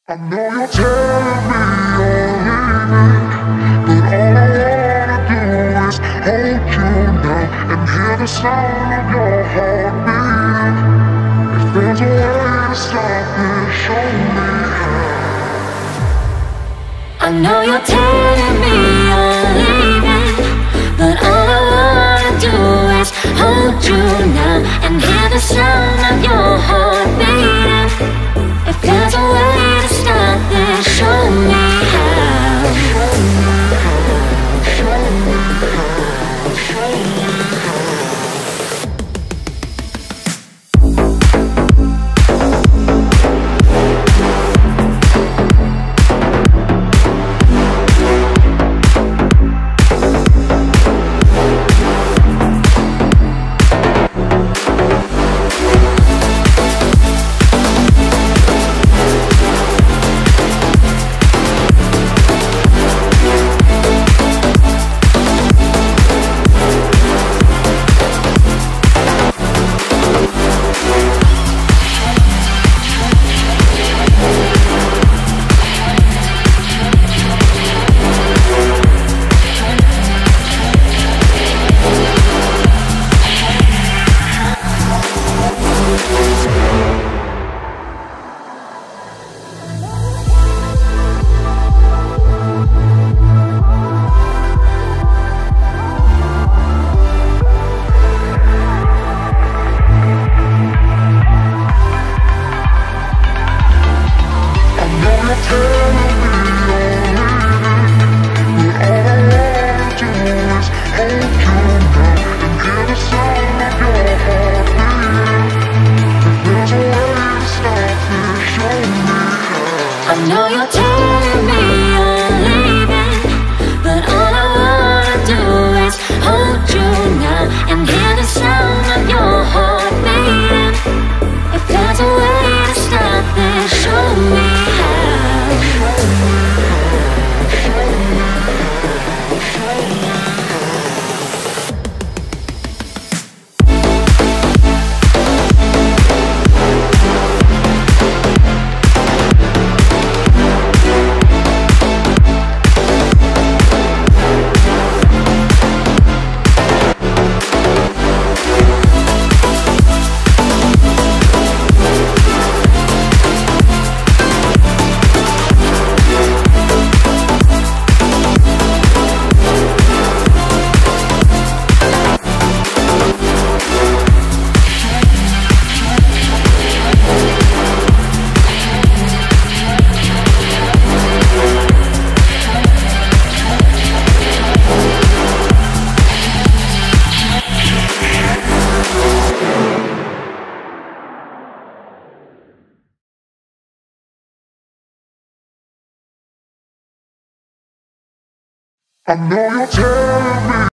I know you're telling me you're leaving, but all I wanna do is hold you now and hear the sound of your heart beating. If there's a way to stop it, show me how. I know you're telling me you're leaving, but all I wanna do is hold you now and hear the sound of your heart beating. If there's a way to stop this, show me how. Show me how, show me how, show me how. I know you're telling me you're leaving, but all I wanna do is hold you now and hear the sound of your heart beating. If there's a way to stop this, show me how. Show me how, show me how, show me how. I know you're telling me